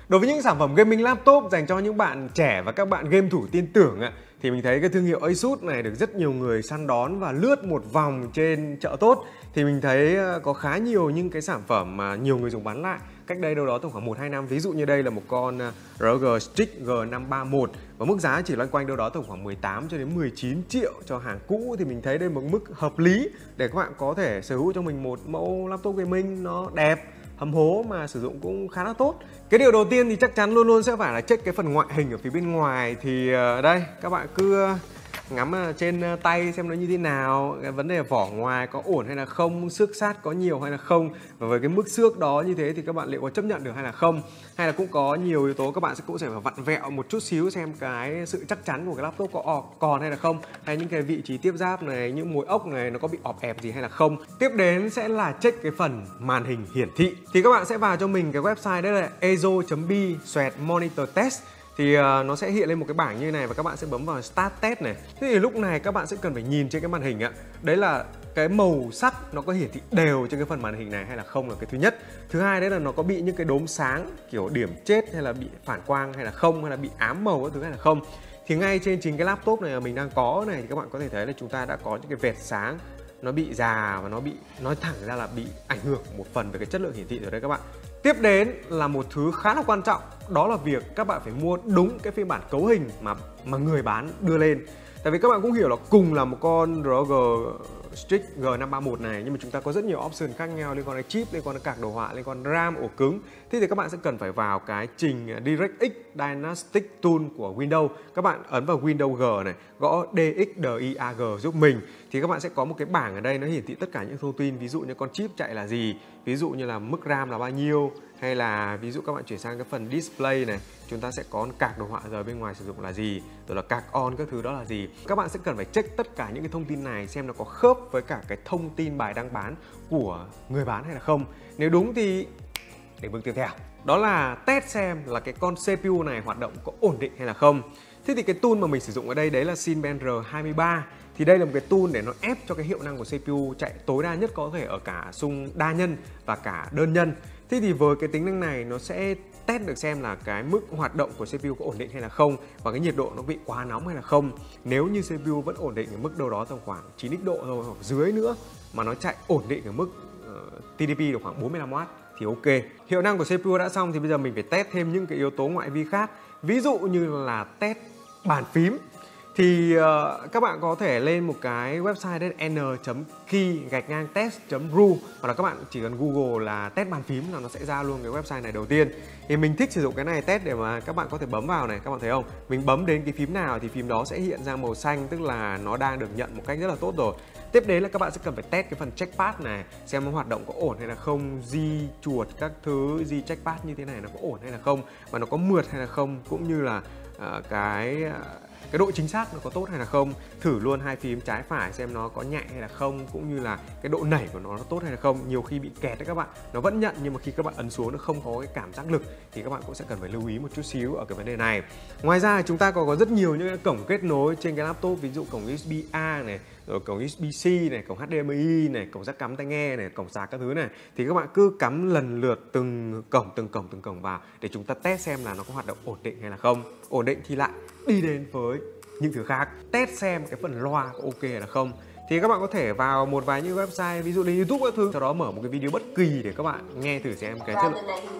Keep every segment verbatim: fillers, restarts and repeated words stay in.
Đối với những sản phẩm gaming laptop dành cho những bạn trẻ và các bạn game thủ tin tưởng ạ, thì mình thấy cái thương hiệu Asus này được rất nhiều người săn đón và lướt một vòng trên chợ tốt. Thì mình thấy có khá nhiều những cái sản phẩm mà nhiều người dùng bán lại cách đây đâu đó tầm khoảng một hai năm. Ví dụ như đây là một con rờ o giê Strix G năm ba mốt và mức giá chỉ loanh quanh đâu đó tầm khoảng mười tám cho đến mười chín triệu cho hàng cũ. Thì mình thấy đây là một mức hợp lý để các bạn có thể sở hữu cho mình một mẫu laptop gaming nó đẹp, hầm hố mà sử dụng cũng khá là tốt. Cái điều đầu tiên thì chắc chắn luôn luôn sẽ phải là check cái phần ngoại hình ở phía bên ngoài. Thì đây các bạn cứ ngắm trên tay xem nó như thế nào, cái vấn đề vỏ ngoài có ổn hay là không, xước sát có nhiều hay là không, và với cái mức xước đó như thế thì các bạn liệu có chấp nhận được hay là không, hay là cũng có nhiều yếu tố các bạn sẽ cũng sẽ phải vặn vẹo một chút xíu xem cái sự chắc chắn của cái laptop có còn hay là không, hay những cái vị trí tiếp giáp này, những mối ốc này nó có bị ọp ẹp gì hay là không. Tiếp đến sẽ là check cái phần màn hình hiển thị. Thì các bạn sẽ vào cho mình cái website đấy là ezo chấm bi slash monitor test. Thì uh, nó sẽ hiện lên một cái bảng như này và các bạn sẽ bấm vào Start Test này. Thế thì lúc này các bạn sẽ cần phải nhìn trên cái màn hình ạ. Đấy là cái màu sắc nó có hiển thị đều trên cái phần màn hình này hay là không, là cái thứ nhất. Thứ hai đấy là nó có bị những cái đốm sáng kiểu điểm chết hay là bị phản quang hay là không, hay là bị ám màu các thứ hay là không. Thì ngay trên chính cái laptop này mà mình đang có này thì các bạn có thể thấy là chúng ta đã có những cái vệt sáng nó bị già và nó bị, nói thẳng ra là bị ảnh hưởng một phần về cái chất lượng hiển thị rồi đấy các bạn. Tiếp đến là một thứ khá là quan trọng, đó là việc các bạn phải mua đúng cái phiên bản cấu hình mà mà người bán đưa lên. Tại vì các bạn cũng hiểu là cùng là một con rờ o giê Strix G năm ba mốt này nhưng mà chúng ta có rất nhiều option khác nhau liên quan đến chip, liên quan đến card đồ họa, liên quan đến RAM, ổ cứng. Thế thì các bạn sẽ cần phải vào cái trình DirectX Dynastic Tool của Windows. Các bạn ấn vào Windows G này, gõ D X D I A G giúp mình. Thì các bạn sẽ có một cái bảng ở đây nó hiển thị tất cả những thông tin, ví dụ như con chip chạy là gì, ví dụ như là mức RAM là bao nhiêu, hay là ví dụ các bạn chuyển sang cái phần display này, chúng ta sẽ có card đồ họa giờ bên ngoài sử dụng là gì, rồi là card on các thứ đó là gì. Các bạn sẽ cần phải check tất cả những cái thông tin này xem nó có khớp với cả cái thông tin bài đăng bán của người bán hay là không. Nếu đúng thì đến bước tiếp theo, đó là test xem là cái con xê pê u này hoạt động có ổn định hay là không. Thế thì cái tool mà mình sử dụng ở đây đấy là Cinebench R hai mươi ba. Thì đây là một cái tool để nó ép cho cái hiệu năng của xê pê u chạy tối đa nhất có thể ở cả xung đa nhân và cả đơn nhân. Thế thì với cái tính năng này nó sẽ test được xem là cái mức hoạt động của xê pê u có ổn định hay là không, và cái nhiệt độ nó bị quá nóng hay là không. Nếu như xê pê u vẫn ổn định ở mức đâu đó tầm khoảng chín x độ thôi hoặc dưới nữa, mà nó chạy ổn định ở mức uh, tê đê pê được khoảng bốn mươi lăm oát thì ok. Hiệu năng của xê pê u đã xong thì bây giờ mình phải test thêm những cái yếu tố ngoại vi khác. Ví dụ như là test bàn phím. Thì uh, các bạn có thể lên một cái website đấy n chấm key gạch ngang test chấm ru, hoặc là các bạn chỉ cần Google là test bàn phím là nó sẽ ra luôn cái website này đầu tiên. Thì mình thích sử dụng cái này test để mà các bạn có thể bấm vào này, các bạn thấy không? Mình bấm đến cái phím nào thì phím đó sẽ hiện ra màu xanh, tức là nó đang được nhận một cách rất là tốt rồi. Tiếp đến là các bạn sẽ cần phải test cái phần trackpad này, xem nó hoạt động có ổn hay là không, di chuột các thứ, di trackpad như thế này nó có ổn hay là không, và nó có mượt hay là không, cũng như là uh, cái uh, cái độ chính xác nó có tốt hay là không. Thử luôn hai phím trái phải xem nó có nhạy hay là không, cũng như là cái độ nảy của nó nó tốt hay là không. Nhiều khi bị kẹt đấy các bạn, nó vẫn nhận nhưng mà khi các bạn ấn xuống nó không có cái cảm giác lực, thì các bạn cũng sẽ cần phải lưu ý một chút xíu ở cái vấn đề này. Ngoài ra chúng ta còn có rất nhiều những cái cổng kết nối trên cái laptop, ví dụ cổng u ét bê A này, rồi cổng u ét bê C này, cổng H D M I này, cổng jack cắm tai nghe này, cổng sạc các thứ này. Thì các bạn cứ cắm lần lượt từng cổng từng cổng từng cổng vào để chúng ta test xem là nó có hoạt động ổn định hay là không. Ổn định thì lại đi đến với những thứ khác, test xem cái phần loa có ok hay là không. Thì các bạn có thể vào một vài những website, ví dụ như YouTube các thứ, sau đó mở một cái video bất kỳ để các bạn nghe thử xem cái chất lượng.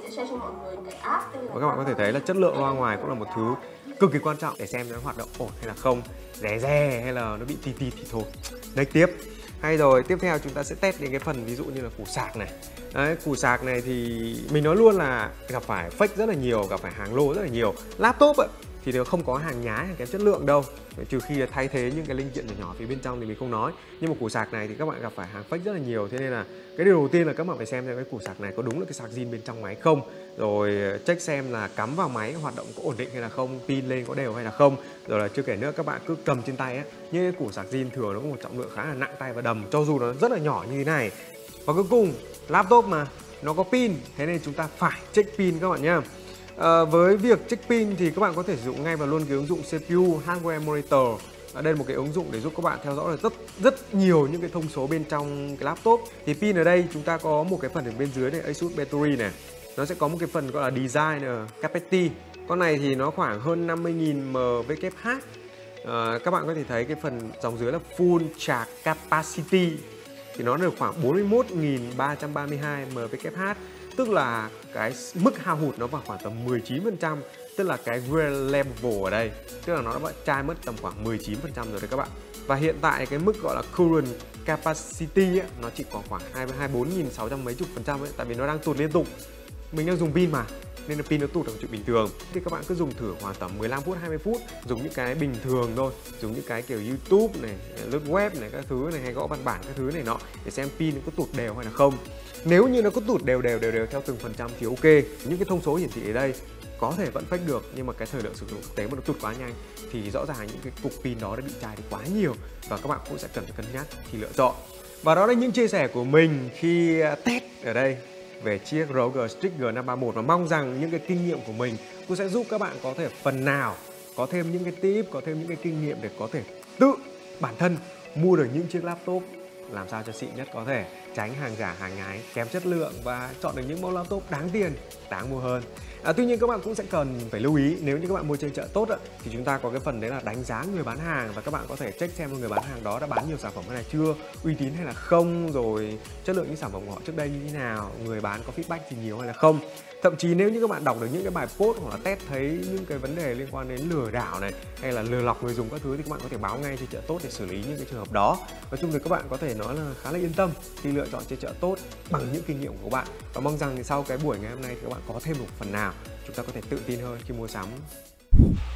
Và các bạn có thể thấy là chất lượng loa ngoài cũng là một thứ cực kỳ quan trọng để xem nó hoạt động ổn hay là không, rè rè hay là nó bị tì tì thì thôi. Next tiếp. Hay rồi, tiếp theo chúng ta sẽ test đến cái phần ví dụ như là củ sạc này. Đấy, củ sạc này thì mình nói luôn là gặp phải fake rất là nhiều, gặp phải hàng lô rất là nhiều. Laptop ấy, thì nó không có hàng nhái, hàng kém chất lượng đâu, trừ khi là thay thế những cái linh kiện nhỏ nhỏ phía bên trong thì mình không nói. Nhưng mà củ sạc này thì các bạn gặp phải hàng fake rất là nhiều, thế nên là cái điều đầu tiên là các bạn phải xem xem cái củ sạc này có đúng là cái sạc zin bên trong máy không, rồi check xem là cắm vào máy hoạt động có ổn định hay là không, pin lên có đều hay là không, rồi là chưa kể nữa các bạn cứ cầm trên tay á, những cái củ sạc zin thường nó có một trọng lượng khá là nặng tay và đầm, cho dù nó rất là nhỏ như thế này. Và cuối cùng laptop mà nó có pin, thế nên chúng ta phải check pin các bạn nhá. À, với việc check pin thì các bạn có thể sử dụng ngay vào luôn cái ứng dụng xê pê u Hardware Monitor. À, đây là một cái ứng dụng để giúp các bạn theo dõi được rất rất nhiều những cái thông số bên trong cái laptop. Thì pin ở đây chúng ta có một cái phần ở bên dưới này, Asus Battery này. nó sẽ có một cái phần gọi là Designer Capacity. Con này thì nó khoảng hơn năm mươi nghìn mAh. À, các bạn có thể thấy cái phần dòng dưới là Full Charge Capacity thì nó được khoảng bốn mươi mốt nghìn ba trăm ba mươi hai mAh, tức là cái mức hao hụt nó vào khoảng tầm mười chín phần trăm, tức là cái reliable ở đây, tức là nó đã chai mất tầm khoảng mười chín phần trăm rồi đấy các bạn. Và hiện tại cái mức gọi là current capacity ấy, nó chỉ còn khoảng hai mươi bốn nghìn sáu trăm mấy chục phần trăm ấy, tại vì nó đang tụt liên tục. Mình đang dùng pin mà, nên là pin nó tụt là chuyện bình thường. Thì các bạn cứ dùng thử khoảng tầm mười lăm phút, hai mươi phút, dùng những cái bình thường thôi, dùng những cái kiểu YouTube này, lướt web này, các thứ này, hay gõ văn bản các thứ này nọ để xem pin nó có tụt đều hay là không. Nếu như nó có tụt đều đều đều đều theo từng phần trăm thì ok. Những cái thông số hiển thị ở đây có thể vẫn fake được, nhưng mà cái thời lượng sử dụng thực tế mà nó tụt quá nhanh thì rõ ràng những cái cục pin đó đã bị chai đi quá nhiều, và các bạn cũng sẽ cần phải cân nhắc khi lựa chọn. Và đó là những chia sẻ của mình khi test ở đây về chiếc rờ o giê Strix G năm ba mốt, và mong rằng những cái kinh nghiệm của mình cũng sẽ giúp các bạn có thể phần nào có thêm những cái tip, có thêm những cái kinh nghiệm để có thể tự bản thân mua được những chiếc laptop làm sao cho xịn nhất có thể, tránh hàng giả, hàng nhái, kém chất lượng và chọn được những mẫu laptop đáng tiền, đáng mua hơn. À, tuy nhiên các bạn cũng sẽ cần phải lưu ý, nếu như các bạn mua trên chợ tốt á, thì chúng ta có cái phần đấy là đánh giá người bán hàng, và các bạn có thể check xem người bán hàng đó đã bán nhiều sản phẩm hay là chưa, uy tín hay là không, rồi chất lượng những sản phẩm của họ trước đây như thế nào, người bán có feedback gì nhiều hay là không. Thậm chí nếu như các bạn đọc được những cái bài post hoặc là test thấy những cái vấn đề liên quan đến lừa đảo này hay là lừa lọc người dùng các thứ, thì các bạn có thể báo ngay trên chợ tốt để xử lý những cái trường hợp đó. Nói chung thì các bạn có thể nói là khá là yên tâm khi lựa chọn trên chợ tốt bằng những kinh nghiệm của bạn, và mong rằng thì sau cái buổi ngày hôm nay thì các bạn có thêm một phần nào chúng ta có thể tự tin hơn khi mua sắm.